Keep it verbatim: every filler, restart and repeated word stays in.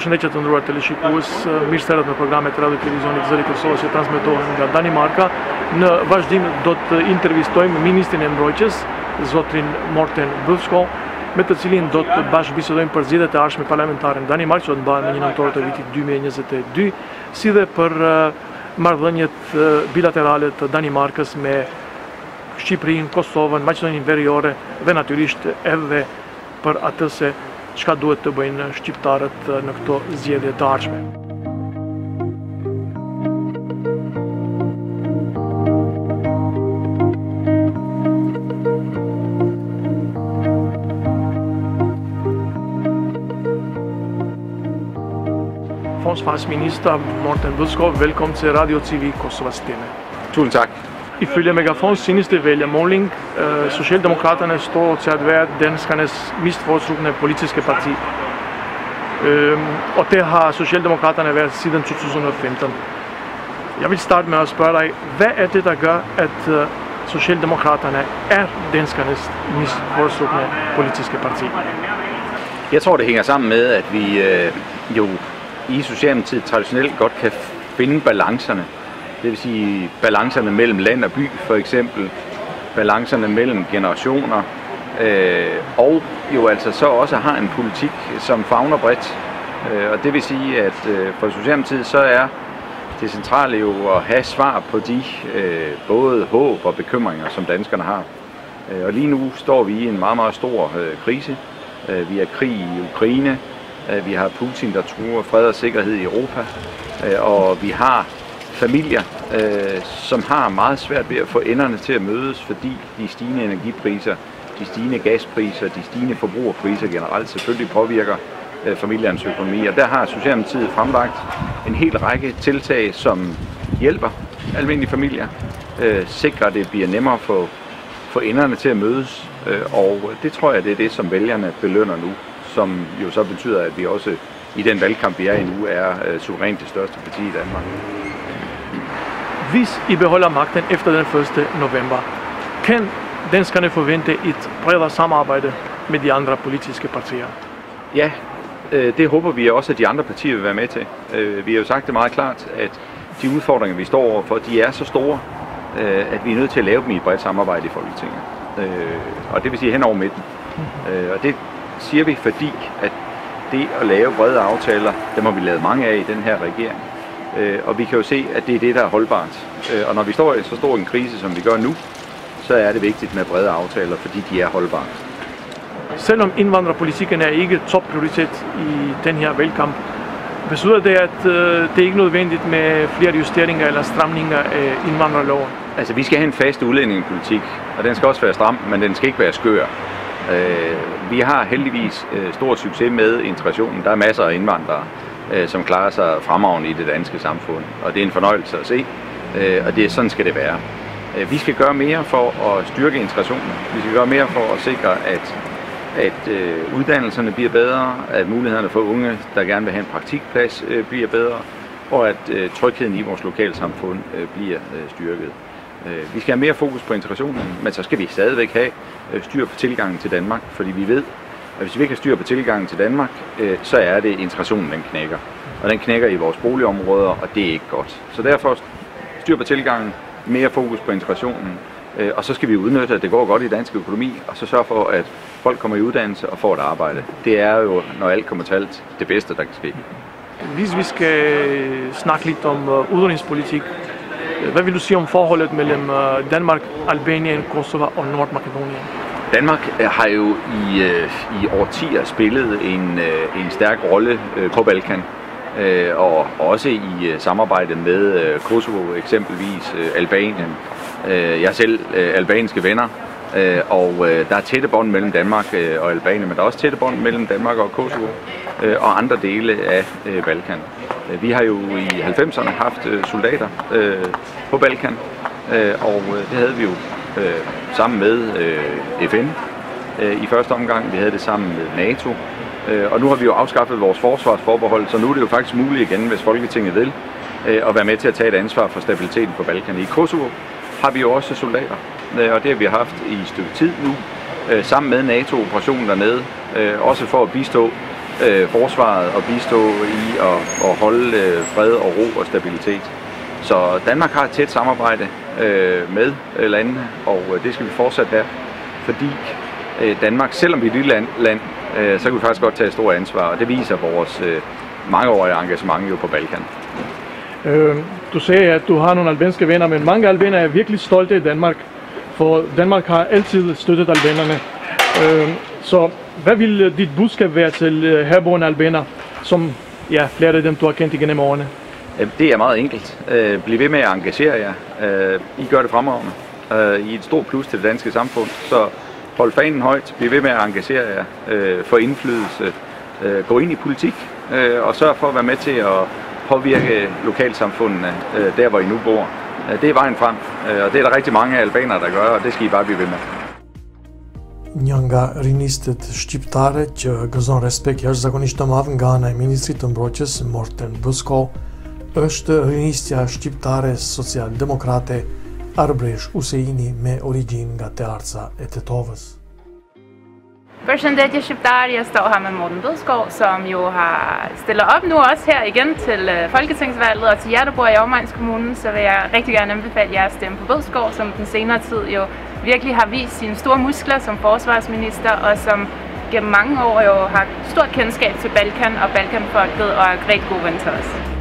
Përshëndetje të nderuar teleshikues, mirë se erdhët në programet radio televizionit Zëri Kosovës që transmetohen nga Danimarka. Në vazhdim do të intervistojmë ministrin e mbrojtjes, zotrin Morten Bødskov, me të cilin do të bashkëbisedojmë për zgjedhjet e ardhshme parlamentare në Danimarkë, që do të mbahen në një nëntor të vitit dy mijë e njëzet e dy, si dhe për marrëdhëniet bilaterale të Danimarkës me Shqipërinë, Kosovën, Maqedoninë Veriore dhe natyrisht edhe për atë se çka duhet të bëjnë shqiptarët në këto zgjedhje të ardhshme. Fondsfagsminister Morten Bødskov, velkommen til Radio T V Kosovas Stemme. Tusind tak. Ifølge Megafons seneste vælgermåling, øh, Socialdemokraterne står til at være danskernes mest foretrukne politiske parti. Øh, og det har Socialdemokraterne været siden to tusind og femten. Jeg vil starte med at spørge dig, hvad er det, der gør, at øh, Socialdemokraterne er danskernes mest foretrukne politiske parti? Jeg tror, det hænger sammen med, at vi øh, jo i Socialdemokratiet traditionelt godt kan finde balancerne. Det vil sige balancerne mellem land og by, for eksempel, balancerne mellem generationer, øh, og jo altså så også har en politik, som favner bredt. Øh, og det vil sige, at øh, for Socialdemokratiet så er det centrale jo at have svar på de øh, både håb og bekymringer, som danskerne har. Øh, og lige nu står vi i en meget, meget stor øh, krise. Øh, vi har krig i Ukraine, øh, vi har Putin, der truer fred og sikkerhed i Europa, øh, og vi har familier, øh, som har meget svært ved at få enderne til at mødes, fordi de stigende energipriser, de stigende gaspriser, de stigende forbrugerpriser generelt selvfølgelig påvirker øh, familiernes økonomi. Og der har Socialdemokratiet fremlagt en hel række tiltag, som hjælper almindelige familier, øh, sikrer, at det bliver nemmere for, for enderne til at mødes. Øh, og det tror jeg, det er det, som vælgerne belønner nu, som jo så betyder, at vi også i den valgkamp, vi er i nu, er øh, suverænt det største parti i Danmark. Hvis I beholder magten efter den første november, kan danskerne forvente et bredere samarbejde med de andre politiske partier? Ja, det håber vi også, at de andre partier vil være med til. Vi har jo sagt det meget klart, at de udfordringer, vi står overfor, de er så store, at vi er nødt til at lave dem i et bredt samarbejde i Folketinget. Og det vil sige hen over midten. Og det siger vi, fordi at det at lave brede aftaler, dem har vi lavet mange af i den her regering. Og vi kan jo se, at det er det, der er holdbart. Og når vi står i så stor en krise, som vi gør nu, så er det vigtigt med brede aftaler, fordi de er holdbare. Selvom indvandrerpolitikken er ikke topprioritet i den her valgkamp, betyder det, at det ikke er nødvendigt med flere justeringer eller stramninger af indvandrerloven? Altså, vi skal have en fast udlændingepolitik, og den skal også være stram, men den skal ikke være skør. Vi har heldigvis stor succes med integrationen. Der er masser af indvandrere, som klarer sig fremragende i det danske samfund. Og det er en fornøjelse at se, og det, sådan skal det være. Vi skal gøre mere for at styrke integrationen. Vi skal gøre mere for at sikre, at, at uddannelserne bliver bedre, at mulighederne for unge, der gerne vil have en praktikplads, bliver bedre, og at trygheden i vores lokalsamfund bliver styrket. Vi skal have mere fokus på integrationen, men så skal vi stadigvæk have styr på tilgangen til Danmark, fordi vi ved, at hvis vi ikke har styr på tilgangen til Danmark, så er det integrationen, den knækker. Og den knækker i vores boligområder, og det er ikke godt. Så derfor styr på tilgangen, mere fokus på integrationen, og så skal vi udnytte, at det går godt i dansk økonomi, og så sørge for, at folk kommer i uddannelse og får et arbejde. Det er jo, når alt kommer til alt, det bedste, der kan ske. Hvis vi skal snakke lidt om udenrigspolitik, hvad vil du sige om forholdet mellem Danmark, Albanien, Kosovo og Nordmakedonien? Danmark har jo i, i årtier spillet en, en stærk rolle på Balkan, og også i samarbejde med Kosovo, eksempelvis Albanien. Jeg har selv albanske venner, og der er tætte bånd mellem Danmark og Albanien, men der er også tætte bånd mellem Danmark og Kosovo og andre dele af Balkan. Vi har jo i halvfemserne haft soldater på Balkan, og det havde vi jo sammen med F N i første omgang. Vi havde det sammen med NATO, og nu har vi jo afskaffet vores forsvarsforbehold, så nu er det jo faktisk muligt igen, hvis Folketinget vil, at være med til at tage et ansvar for stabiliteten på Balkan. I Kosovo har vi jo også soldater, og det har vi haft i et stykke tid nu, sammen med NATO-operationen dernede, også for at bistå øh, forsvaret og bistå i at, at holde øh, fred og ro og stabilitet. Så Danmark har et tæt samarbejde øh, med øh, landene, og øh, det skal vi fortsat have, fordi øh, Danmark, selvom vi er et lille land, land øh, så kan vi faktisk godt tage et stort ansvar, og det viser vores øh, mangeårige engagement jo på Balkan. Øh, du sagde, at du har nogle albanske venner, men mange albaner er virkelig stolte i Danmark, for Danmark har altid støttet albanerne. Øh, så hvad vil dit budskab være til herboende albaner, som ja, flere af dem, du har kendt igennem årene? Det er meget enkelt. Bliv ved med at engagere jer. I gør det fremragende. I er et stort plus til det danske samfund, så hold fanen højt. Bliv ved med at engagere jer. Få indflydelse. Gå ind i politik og sørg for at være med til at påvirke lokalsamfundene der, hvor I nu bor. Det er vejen frem, og det er der rigtig mange albanere, der gør, og det skal I bare blive ved med. Një nga rinistet shqiptare që gëzon respekt jashtëzakonisht të madh nga ana e ministrit të mbrojtjes Morten Buzko është rinistja shqiptare social-demokrate Arbresh Useini me origjinë nga Tearca e Tetovës. Përshëndetje shqiptar, jeg står her med Morten Bødskov, som jo har stillet op nu også her igen til Folketingsvalget og til jer, der bor i Omegnskommunen, så vil jeg rigtig gerne anbefale jer at stemme på Bødskov, som den senere tid jo virkelig har vist sine store muskler som forsvarsminister, og som gennem mange år jo har stort kendskab til Balkan og Balkanfolket og er rigtig god ven til os.